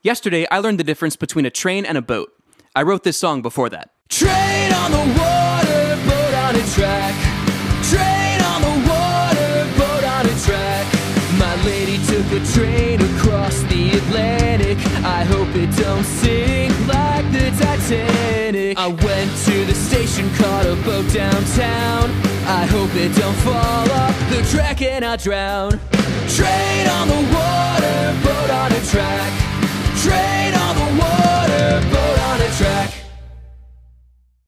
Yesterday, I learned the difference between a train and a boat. I wrote this song before that. Train on the water, boat on a track. Train on the water, boat on a track. My lady took a train across the Atlantic. I hope it don't sink like the Titanic. I went to the station, caught a boat downtown. I hope it don't fall off the track and I drown. Train on the water, boat on a track. Train